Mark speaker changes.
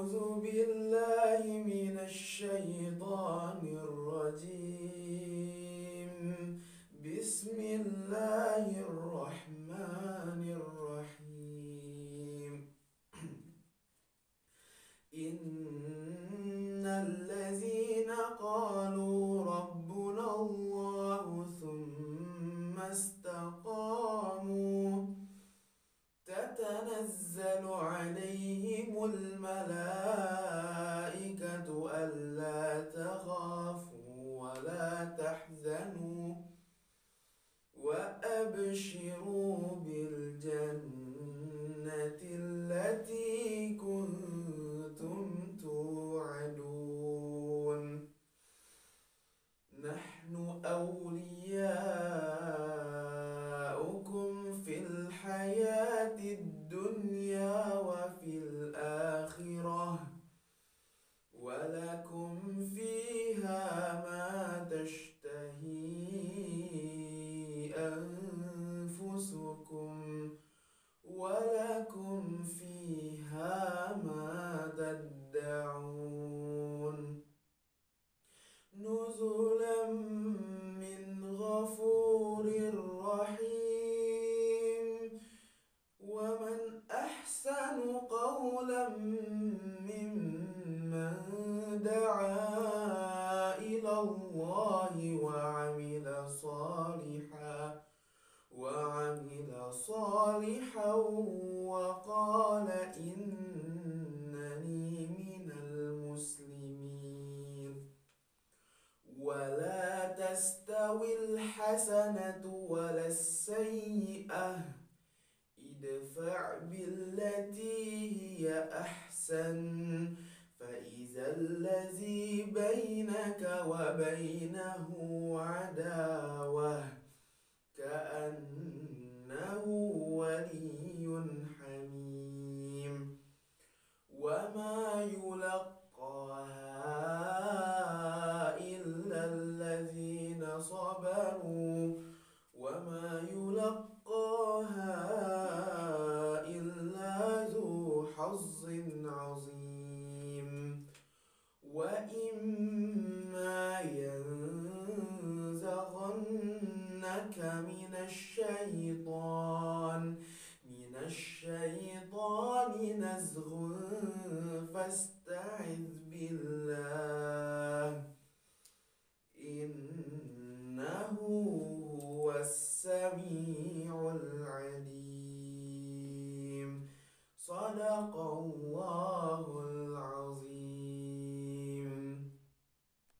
Speaker 1: أعوذ بالله من الشيطان الرجيم. بسم الله الرحمن الرحيم. إن الذين قالوا ربنا الله ثم استقاموا تتنزل عليهم الملائكة ألا تخافوا ولا تحزنوا وأبشروا بالجنة التي كنتم توعدون. نحن أولياؤكم في الحياة الدنيا وفي الآخرة ولكم فيها ما تشتهي أنفسكم ولكم فيها ما تدعون. نزلا من غفور رحيم. ومن أحسن قولا ممن دعا إلى الله وعمل صالحا وقال إنني من المسلمين. ولا تستوي الحسنة ولا السيئة، ادفع بالتي هي أحسن فإذا الذي بينك وبينه عداوة كأنه ولي حميم. وما يلقاها إلا الذين صبروا وما يلقاها إلا ذو حظ عظيم. وإما ينزغنك من الشيطان نزغ فاستعذ بالله إنه هو السميع العليم. صدق الله